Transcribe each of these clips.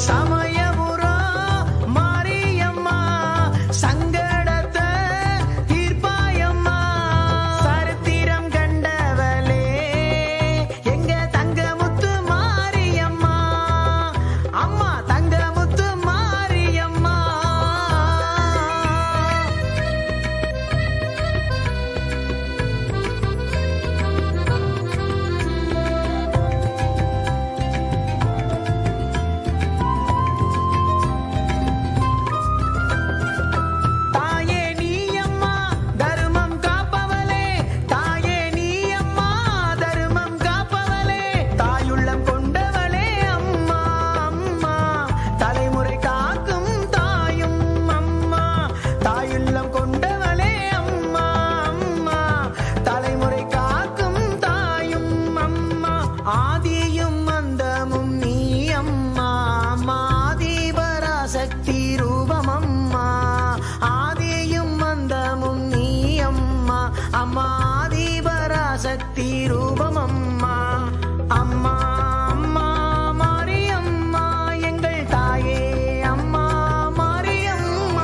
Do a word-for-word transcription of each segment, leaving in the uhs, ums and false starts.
சமயபுரம் மாரியம்மா சங்கடத்தை தீர்ப்பாயம்மா சரித்திரம் கண்டவளே எங்க தங்கமுத்து மாரியம்மா அம்மா தங்கமுத்து மாரியம்மா தாயே நீயம்மா தர்மம் காப்பவளே தாயே நீயம்மா தர்மம் காப்பவளே தாயுள்ளம் கொண்டவளே அம்மா அம்மா தலைமுறை காக்கும் தாயும் அம்மா தாயுள்ளம் கொண்டவளே அம்மா அம்மா தலைமுறை காக்கும் தாயும் அம்மா ஆதியும் அந்தமும் நீ அம்மா மாதிபராசக்தி ரூபம் அம்மா ஆதியும் அந்தமும் நீ அம்மா அம்மாதிபராசக்தி ரூபம் அம்மா அம்மா அம்மா மாரியம்மா எங்கள் தாயே அம்மா மாரியம்மா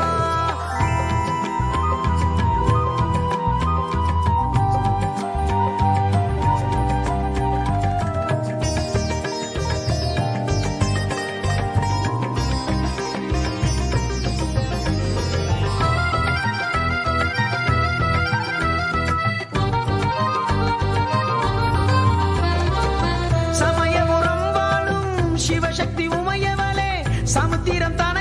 சமயபுரம் வாழும் சிவசக்தி உமையவளே சமுத்திரம் தான